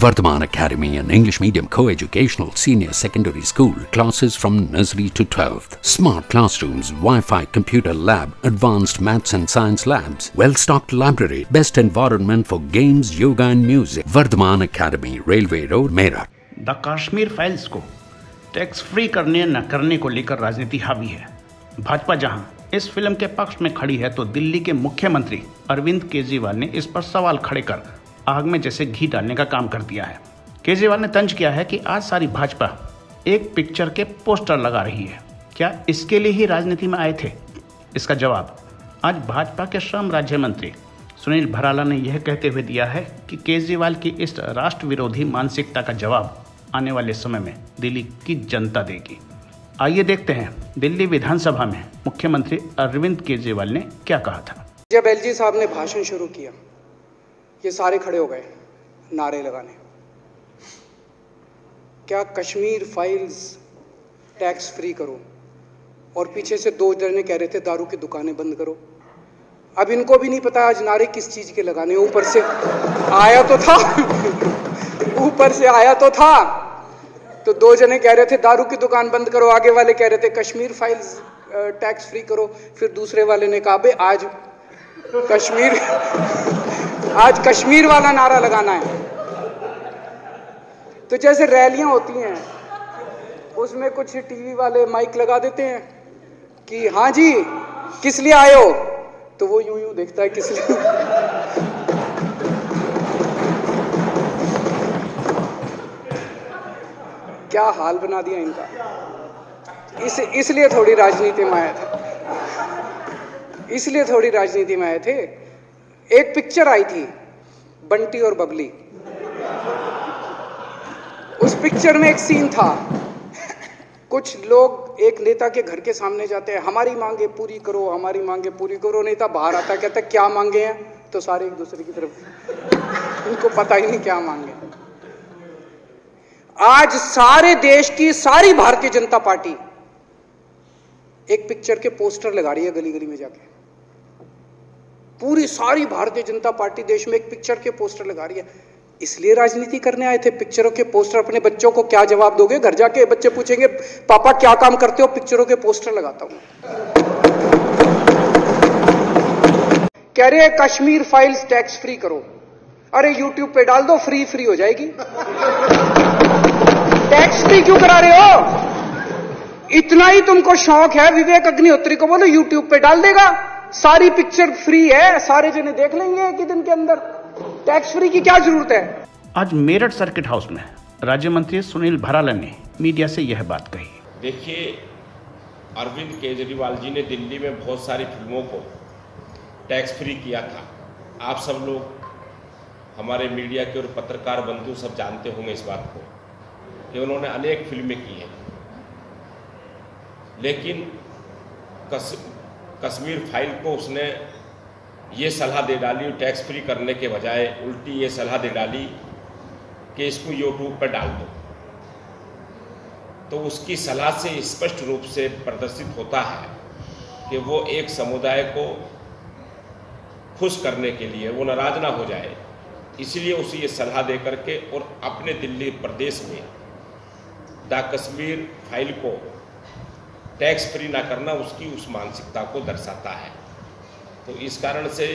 Vardhaman Academy, an English medium co-educational senior secondary school, classes from nursery to 12th. Smart classrooms, Wi-Fi computer lab, advanced maths and science labs, well-stocked library, best environment for games, yoga and music. Vardhaman Academy, Railway Road, Meerut. The Kashmir files को tax free करने न करने को लेकर राजनीति हावी है। भाजपा जहां इस फिल्म के पक्ष में खड़ी है, तो दिल्ली के मुख्यमंत्री अरविंद केजरीवाल ने इस पर सवाल खड़े कर आग में जैसे घी डालने का काम कर दिया है। केजरीवाल ने तंज किया है कि आज सारी भाजपा एक पिक्चर के पोस्टर लगा रही है। क्या इसके लिए ही राजनीति में आए थे? इसका जवाब आज भाजपा के श्रम राज्य मंत्री सुनील भराला ने यह कहते हुए दिया है कि केजरीवाल की इस राष्ट्र विरोधी मानसिकता का जवाब आने वाले समय में दिल्ली की जनता देगी। आइए देखते हैं दिल्ली विधानसभा में मुख्यमंत्री अरविंद केजरीवाल ने क्या कहा था। जब एलजी साहब ने भाषण शुरू किया, ये सारे खड़े हो गए नारे लगाने। क्या कश्मीर फाइल्स टैक्स फ्री करो, और पीछे से दो जने कह रहे थे दारू की दुकानें बंद करो। अब इनको भी नहीं पता आज नारे किस चीज के लगाने। ऊपर से आया तो था ऊपर से आया तो था, तो दो जने कह रहे थे दारू की दुकान बंद करो, आगे वाले कह रहे थे कश्मीर फाइल्स टैक्स फ्री करो, फिर दूसरे वाले ने कहा आज कश्मीर वाला नारा लगाना है। तो जैसे रैलियां होती हैं, उसमें कुछ टीवी वाले माइक लगा देते हैं कि हाँ जी किस लिए आए हो, तो वो यूं यूं देखता है किस लिए। क्या हाल बना दिया इनका। इसलिए थोड़ी राजनीति में आए थे, एक पिक्चर आई थी बंटी और बबली। उस पिक्चर में एक सीन था, कुछ लोग एक नेता के घर के सामने जाते हैं, हमारी मांगे पूरी करो, हमारी मांगे पूरी करो। नेता बाहर आता, कहता क्या मांगे हैं, तो सारे एक दूसरे की तरफ, उनको पता ही नहीं क्या मांगे। आज सारे देश की सारी भारतीय जनता पार्टी एक पिक्चर के पोस्टर लगा रही है गली गली में जाके। पूरी सारी भारतीय जनता पार्टी देश में एक पिक्चर के पोस्टर लगा रही है। इसलिए राजनीति करने आए थे। पिक्चरों के पोस्टर, अपने बच्चों को क्या जवाब दोगे? घर जाके बच्चे पूछेंगे पापा क्या काम करते हो? पिक्चरों के पोस्टर लगाता हूं। कह रहे कश्मीर फाइल्स टैक्स फ्री करो। अरे यूट्यूब पे डाल दो, फ्री हो जाएगी। टैक्स फ्री क्यों करा रहे हो? इतना ही तुमको शौक है, विवेक अग्निहोत्री को बोलो यूट्यूब पे डाल देगा, सारी पिक्चर फ्री है, सारे जने देख लेंगे एक ही दिन के अंदर। टैक्स फ्री की क्या जरूरत है? आज मेरठ सर्किट हाउस में राज्य मंत्री सुनील भराला ने मीडिया से यह बात कही। देखिए, अरविंद केजरीवाल जी ने दिल्ली में बहुत सारी फिल्मों को टैक्स फ्री किया था। आप सब लोग, हमारे मीडिया के और पत्रकार बंधु सब जानते होंगे इस बात को कि उन्होंने अनेक फिल्में की हैं। लेकिन कश्मीर फाइल को उसने ये सलाह दे डाली, टैक्स फ्री करने के बजाय उल्टी ये सलाह दे डाली कि इसको यूट्यूब पर डाल दो। तो उसकी सलाह से स्पष्ट रूप से प्रदर्शित होता है कि वो एक समुदाय को खुश करने के लिए, वो नाराज ना हो जाए, इसलिए उसे ये सलाह दे करके और अपने दिल्ली प्रदेश में द कश्मीर फाइल को टैक्स फ्री ना करना, उसकी उस मानसिकता को दर्शाता है। तो इस कारण से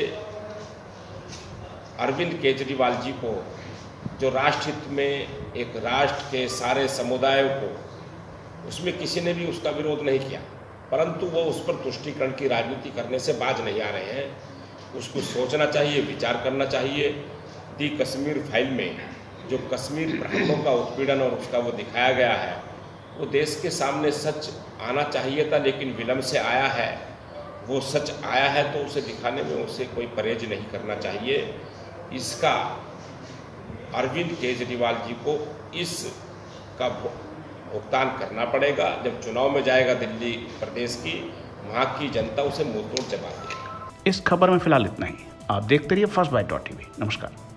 अरविंद केजरीवाल जी को, जो राष्ट्र हित में एक राष्ट्र के सारे समुदायों को, उसमें किसी ने भी उसका विरोध नहीं किया, परंतु वो उस पर तुष्टीकरण की राजनीति करने से बाज नहीं आ रहे हैं। उसको सोचना चाहिए, विचार करना चाहिए। दी कश्मीर फाइल में जो कश्मीर ब्राह्मणों का उत्पीड़न और उसका वो दिखाया गया है, वो देश के सामने सच आना चाहिए था, लेकिन विलम्ब से आया है। वो सच आया है तो उसे दिखाने में उसे कोई परहेज नहीं करना चाहिए। इसका अरविंद केजरीवाल जी को इसका भुगतान करना पड़ेगा। जब चुनाव में जाएगा दिल्ली प्रदेश की, वहाँ की जनता उसे मुंहतोड़ जवाब देगी। इस खबर में फिलहाल इतना ही। आप देखते रहिए फर्स्ट बाइट.tv। नमस्कार।